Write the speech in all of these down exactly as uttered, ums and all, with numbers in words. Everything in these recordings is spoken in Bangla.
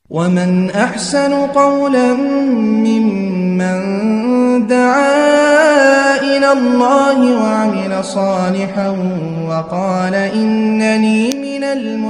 ومن أحسن قولا ممن دعا إلى الله وعمل صالحا وقال إنني من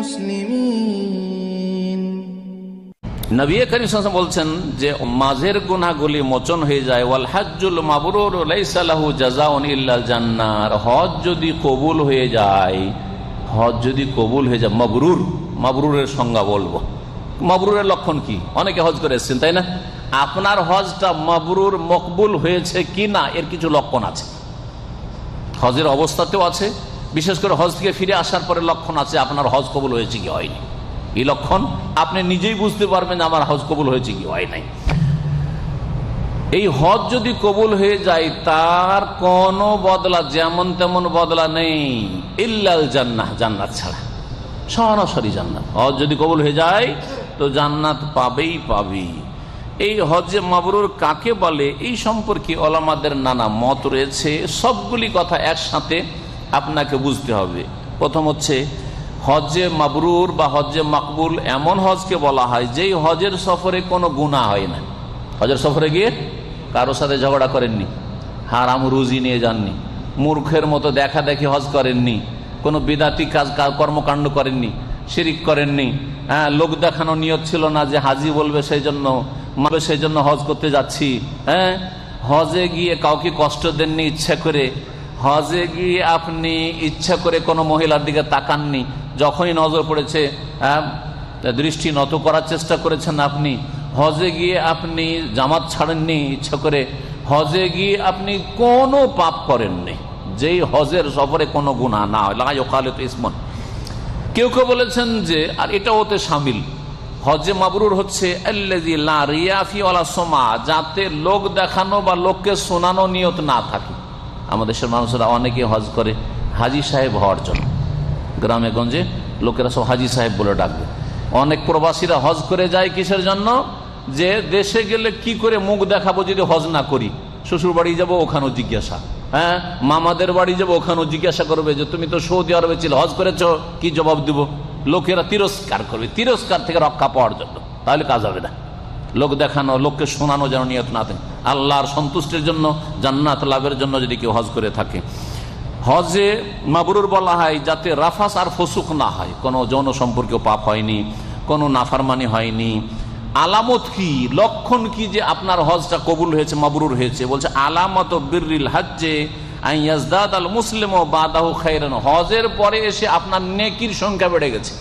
المسلمين। নবী করিম সাল্লাল্লাহু আলাইহি ওয়াসাল্লাম বলছেন যে মাঝের গুনাহগুলি মোচন হয়ে যায়। ওয়াল হাজ্জুল মাবরুর লাইসা লাহু জাযাউন ইল্লাল জান্নাহ। হজ যদি কবুল হয়ে যায়, হজ যদি কবুল হয়ে যায়, মাবরুর, মাবরুরের সংজ্ঞা বলবো। মাবরুরের লক্ষণ কি? অনেকে হজ করে এসেছেন, তাই না? আপনার হজটা মাবরুর মকবুল হয়েছে কি না এর কিছু লক্ষণ আছে। হজের অবস্থাতেও আছে, বিশেষ করে হজ থেকে ফিরে আসার পরে লক্ষণ আছে আপনার হজ কবুল হয়েছে কি হয়নি। এই লক্ষণ আপনি নিজেই বুঝতে পারবেন আমার হজ কবুল হয়েছে কি হয় নাই। এই হজ যদি কবুল হয়ে যায় তার কোনো বদলা যেমন তেমন বদলা নেই ইল্লাল জান্নাহ, জান্নাত ছাড়া, সরাসরি জান্নাত। হজ যদি কবুল হয়ে যায় তো জান্নাত পাবেই পাবে। এই হজ্জে মাবরুর কাকে বলে এই সম্পর্কে ওলামাদের নানা মত রয়েছে। সবগুলি কথা একসাথে আপনাকে বুঝতে হবে। প্রথম হচ্ছে হজ্জে মাবরুর বা হজ্জে মাকবুল এমন হজকে বলা হয় যেই হজের সফরে কোনো গুনাহ হয় না। হজের সফরে গিয়ে কারোর সাথে ঝগড়া করেননি, হারাম রুজি নিয়ে যাননি, মূর্খের মতো দেখা দেখি হজ করেননি, কোনো বিদাতি কাজ কর্মকাণ্ড করেননি, শিরিক করেননি, হ্যাঁ, লোক দেখানো নিয়ত ছিল না যে হাজি বলবে সেই জন্য সেই জন্য হজ করতে যাচ্ছি, হ্যাঁ, হজে গিয়ে কাউকে কষ্ট দেননি ইচ্ছা করে, হজে গিয়ে আপনি ইচ্ছা করে কোনো মহিলার দিকে তাকাননি, যখনই নজর পড়েছে হ্যাঁ দৃষ্টি নত করার চেষ্টা করেছেন আপনি, হজে গিয়ে আপনি জামাত ছাড়েননি ইচ্ছা করে, হজে গিয়ে আপনি কোনো পাপ করেননি, যেই হজের সফরে কোনো গুনাহ না হয়। লা ইউখালিত ইসমন। কেউ কেউ বলেছেন যে আর এটা ওতে শামিল, হজ্জে মাবরুর হচ্ছে আল্লাযী লা রিয়া ফি ওয়ালা সুমা, যাতে লোক দেখানো বা লোককে শোনানো নিয়ত না থাকে। আমাদের দেশের মানুষরা অনেকে হজ করে হাজি সাহেব হওয়ার জন্য, গ্রামে গঞ্জে লোকেরা সব হাজি সাহেব বলে ডাকবে। অনেক প্রবাসীরা হজ করে যায় কিসের জন্য? যে দেশে গেলে কি করে মুখ দেখাবো যদি হজ না করি। শ্বশুর বাড়ি যাবো ওখানেও জিজ্ঞাসা, হ্যাঁ, মামাদের বাড়ি যাবো ওখানেও জিজ্ঞাসা করবে যে তুমি তো সৌদি আরবে ছিল, হজ করেছ, কি জবাব দিব? লোকেরা তিরস্কার করবে। তিরস্কার থেকে রক্ষা পাওয়ার জন্য, তাহলে কাজ হবে না। লোক দেখানো, লোককে শোনানো যেন নিয়ত না থাকে, আল্লাহর সন্তুষ্টির জন্য, জান্নাত লাভের জন্য যদি কেউ হজ করে থাকে। হজে মাবরুর বলা হয় যাতে রাফাস আর ফসুক না হয়, কোনো যৌন সম্পর্কেও পাপ হয়নি, কোনো নাফরমানি হয়নি। আলামত কি, লক্ষণ কি যে আপনার হজটা কবুল হয়েছে, মাবরুর হয়েছে? বলছে আলামত বিররিল হজ্জে আন ইয়াজদাদ আল মুসলিমু বাদাহু খায়রান। হজের পরে এসে আপনার নেকির সংখ্যা বেড়ে গেছে।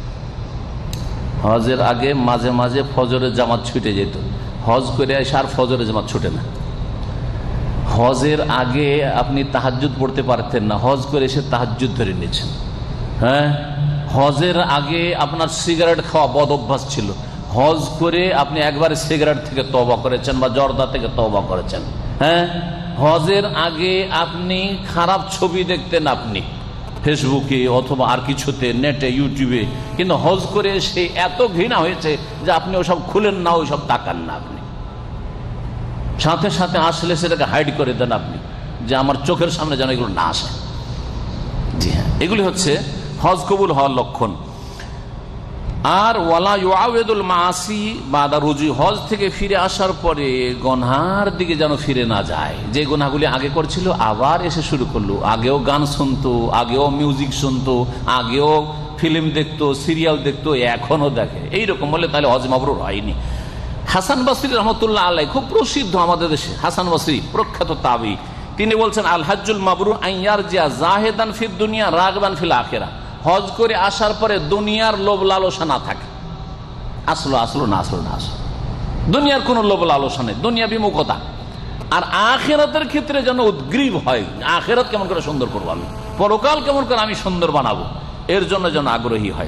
হজের আগে মাঝে মাঝে ফজরের জামাত ছুটে যেত, হজ করে এসে আর ফজরের জামাত ছুটে না। হজের আগে আপনি তাহাজ্জুদ পড়তে পারতেন না, হজ করে এসে তাহাজ্জুদ ধরে নিয়েছেন। হ্যাঁ, হজের আগে আপনার সিগারেট খাওয়া বদ অভ্যাস ছিল, হজ করে আপনি একবারে সিগারেট থেকে তওবা করেছেন বা জর্দা থেকে তওবা করেছেন। হ্যাঁ, হজের আগে আপনি খারাপ ছবি দেখতেন আপনি ফেসবুকে অথবা আর কিছুতে, নেটে, ইউটিউবে, কিন্তু হজ করে সে এত ঘৃণা হয়েছে যে আপনি ওসব খুলেন না, ওইসব তাকান না, আপনি সাথে সাথে আসলে সেটাকে হাইড করে দেন আপনি, যে আমার চোখের সামনে যেন এগুলো না আসে। জি হ্যাঁ, এগুলি হচ্ছে হজ কবুল হওয়ার লক্ষণ। আর ওয়ালা ইউআউদুল মাসি বাদা রুজু, হজ থেকে ফিরে আসার পরে গুনাহের দিকে যেন ফিরে না যায়। যে গুনাহগুলি আগে করছিল আবার এসে শুরু করলো, আগেও গান শুনতো, আগেও মিউজিক শুনতো, আগেও ফিল্ম দেখতো, সিরিয়াল দেখতো, এখনো দেখে, এইরকম বলে তাহলে হজ মাবরুর হয়নি। হাসান বসরি রহমতুল্লাহ আলাইহি, খুব প্রসিদ্ধ আমাদের দেশে হাসান বসরি, প্রখ্যাত তাবি, তিনি বলছেন আল হাজ্জুল মাবরুর আন ইয়ারজিয়া জাহিদান ফিদ দুনিয়া রাগবান ফিল আখিরাহ। হজ করে আসার পরে দুনিয়ার লোভ লালসা না থাকে, আসলো আসলো না আসলো না আসলো, দুনিয়ার কোনো লোভ লালসা নেই, দুনিয়া বিমুখতা। আর আখিরাতের ক্ষেত্রে যেন উদ্গ্রীব হয়, আখিরাত কেমন করে সুন্দর করবো আমি, পরকাল কেমন করে আমি সুন্দর বানাবো, এর জন্য যেন আগ্রহী হয়।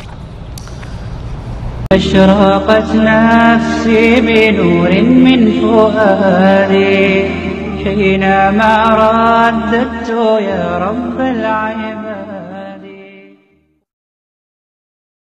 أشرقت نفسي بنور من فؤادي حينما رددت يا رب العالمين.